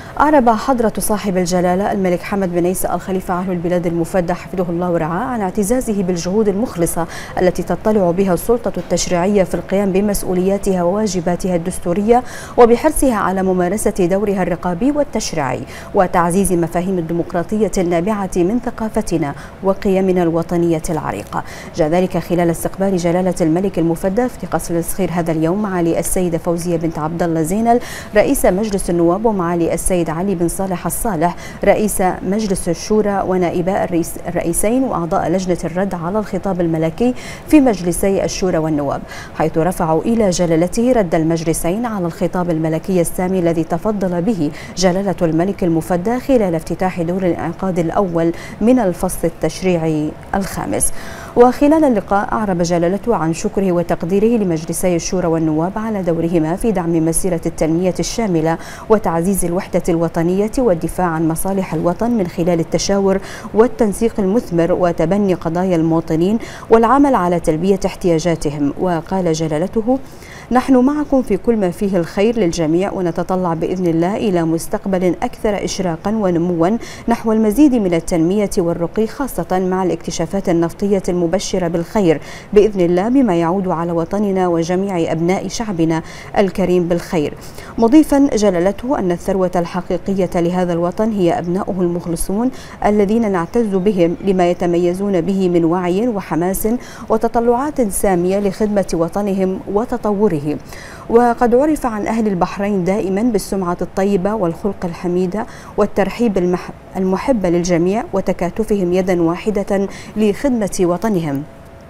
أعرب حضرة صاحب الجلالة الملك حمد بن عيسى آل خليفة عاهل البلاد المفدى حفظه الله ورعاه عن اعتزازه بالجهود المخلصة التي تطلع بها السلطة التشريعية في القيام بمسؤولياتها وواجباتها الدستورية، وبحرصها على ممارسة دورها الرقابي والتشريعي وتعزيز مفاهيم الديمقراطية النابعة من ثقافتنا وقيمنا الوطنية العريقة. جاء ذلك خلال استقبال جلالة الملك المفدى في قصر الصخير هذا اليوم معالي السيدة فوزية بنت عبد الله زينل رئيس مجلس النواب، ومعالي السيد علي بن صالح الصالح رئيس مجلس الشورى، ونائباء الرئيسين وأعضاء لجنة الرد على الخطاب الملكي في مجلسي الشورى والنواب، حيث رفعوا إلى جلالته رد المجلسين على الخطاب الملكي السامي الذي تفضل به جلالة الملك المفدى خلال افتتاح دور الانعقاد الأول من الفصل التشريعي الخامس. وخلال اللقاء أعرب جلالته عن شكره وتقديره لمجلسي الشورى والنواب على دورهما في دعم مسيرة التنمية الشاملة وتعزيز الوحدة الوطنية والدفاع عن مصالح الوطن من خلال التشاور والتنسيق المثمر وتبني قضايا المواطنين والعمل على تلبية احتياجاتهم. وقال جلالته: نحن معكم في كل ما فيه الخير للجميع، ونتطلع بإذن الله إلى مستقبل أكثر إشراقا ونموا نحو المزيد من التنمية والرقي، خاصة مع الاكتشافات النفطية المبشرة بالخير بإذن الله، بما يعود على وطننا وجميع أبناء شعبنا الكريم بالخير. مضيفا جلالته أن الثروة الحقيقية لهذا الوطن هي أبناؤه المخلصون الذين نعتز بهم لما يتميزون به من وعي وحماس وتطلعات سامية لخدمة وطنهم وتطوره. وقد عرف عن أهل البحرين دائما بالسمعة الطيبة والخلق الحميدة والترحيب المحب للجميع وتكاتفهم يدا واحدة لخدمة وطنهم.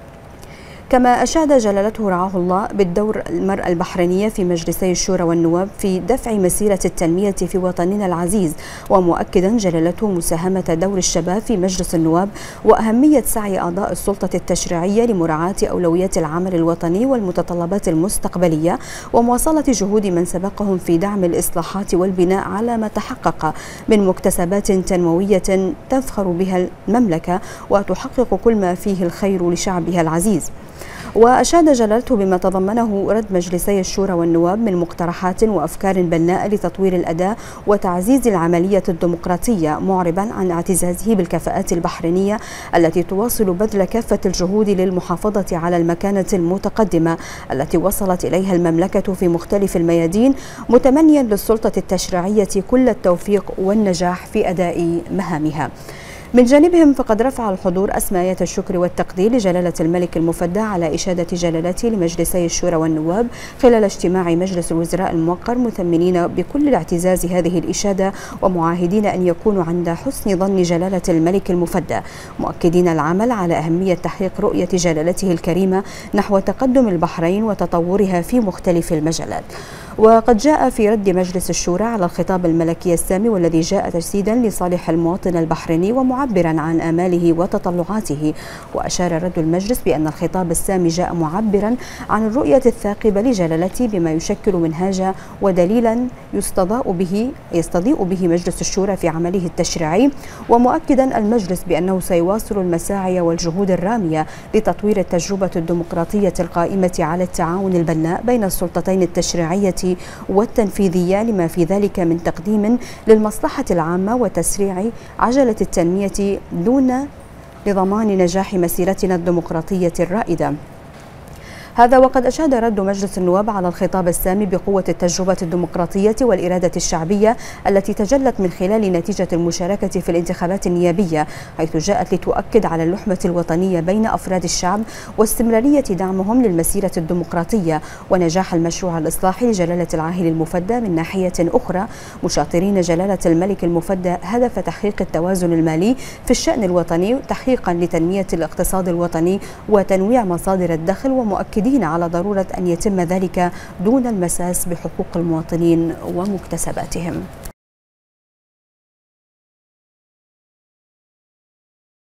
كما أشاد جلالته رعاه الله بالدور المرأة البحرينية في مجلسي الشورى والنواب في دفع مسيرة التنمية في وطننا العزيز، ومؤكدا جلالته مساهمة دور الشباب في مجلس النواب وأهمية سعي أعضاء السلطة التشريعية لمراعاة أولويات العمل الوطني والمتطلبات المستقبلية، ومواصلة جهود من سبقهم في دعم الإصلاحات والبناء على ما تحقق من مكتسبات تنموية تفخر بها المملكة وتحقق كل ما فيه الخير لشعبها العزيز. وأشاد جلالته بما تضمنه رد مجلسي الشورى والنواب من مقترحات وأفكار بناءة لتطوير الأداء وتعزيز العملية الديمقراطية، معربا عن اعتزازه بالكفاءات البحرينية التي تواصل بذل كافة الجهود للمحافظة على المكانة المتقدمة التي وصلت إليها المملكة في مختلف الميادين، متمنيا للسلطة التشريعية كل التوفيق والنجاح في أداء مهامها. من جانبهم فقد رفع الحضور أسماءات الشكر والتقدير لجلالة الملك المفدى على إشادة جلالته لمجلسي الشورى والنواب خلال اجتماع مجلس الوزراء الموقر، مثمنين بكل الاعتزاز هذه الإشادة ومعاهدين أن يكونوا عند حسن ظن جلالة الملك المفدى، مؤكدين العمل على أهمية تحقيق رؤية جلالته الكريمة نحو تقدم البحرين وتطورها في مختلف المجالات. وقد جاء في رد مجلس الشورى على الخطاب الملكي السامي والذي جاء تجسيدا لصالح المواطن البحريني ومعبرا عن آماله وتطلعاته، وأشار رد المجلس بأن الخطاب السامي جاء معبرا عن الرؤية الثاقبة لجلالته بما يشكل منهاجا ودليلا يستضيء به مجلس الشورى في عمله التشريعي، ومؤكدا المجلس بأنه سيواصل المساعي والجهود الرامية لتطوير التجربة الديمقراطية القائمة على التعاون البناء بين السلطتين التشريعية والتنفيذية، لما في ذلك من تقديم للمصلحة العامة وتسريع عجلة التنمية دون لضمان نجاح مسيرتنا الديمقراطية الرائدة. هذا وقد أشاد رد مجلس النواب على الخطاب السامي بقوة التجربة الديمقراطية والإرادة الشعبية التي تجلت من خلال نتيجة المشاركة في الانتخابات النيابية، حيث جاءت لتؤكد على اللحمة الوطنية بين أفراد الشعب واستمرارية دعمهم للمسيرة الديمقراطية ونجاح المشروع الإصلاحي لجلالة العاهل المفدى. من ناحية أخرى مشاطرين جلالة الملك المفدى هدف تحقيق التوازن المالي في الشأن الوطني تحقيقا لتنمية الاقتصاد الوطني وتنويع مصادر الدخل، ومؤكدين على ضرورة أن يتم ذلك دون المساس بحقوق المواطنين ومكتسباتهم.